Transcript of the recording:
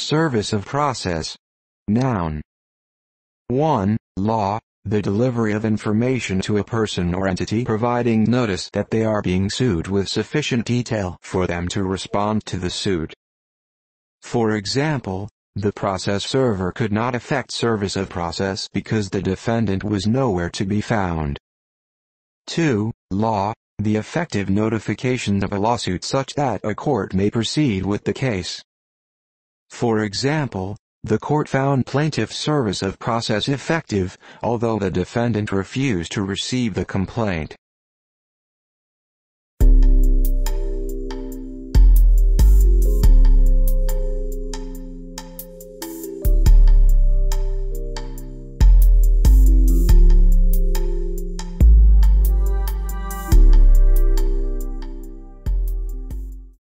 Service of process. Noun. 1. Law, the delivery of information to a person or entity providing notice that they are being sued with sufficient detail for them to respond to the suit. For example, the process server could not effect service of process because the defendant was nowhere to be found. 2. Law, the effective notification of a lawsuit such that a court may proceed with the case. For example, the court found plaintiff's service of process effective, although the defendant refused to receive the complaint.